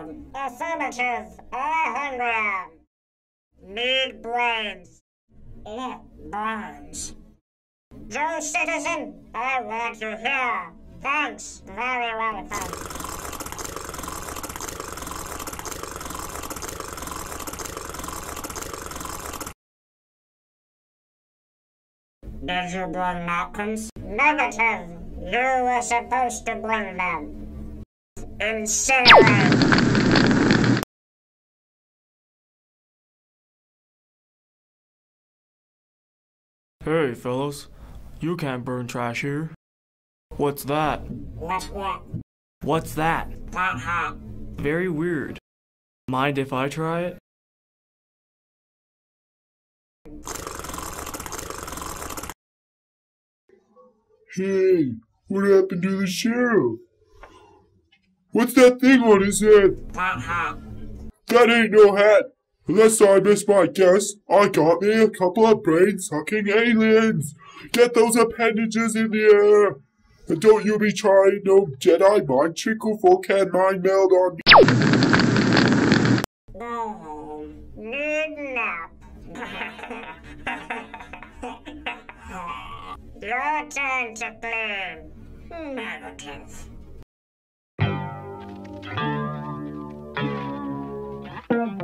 down. Affirmative. I hungry. Need brains. Brains. Joe Citizen, I want you here. Thanks. Very welcome. Did you bring napkins? Negative. You were supposed to bring them. Incinerate. Hey, fellas. You can't burn trash here. What's that? What's what? What's that? That hot. Very weird. Mind if I try it? Hey, what happened to the sheriff? What's that thing on his head? That hat. That ain't no hat. Unless I missed my guess, I got me a couple of brain-sucking aliens. Get those appendages in the air. And don't you be trying no Jedi mind trick or can mind meld on me. Need nap. Your turn to clean. Negative.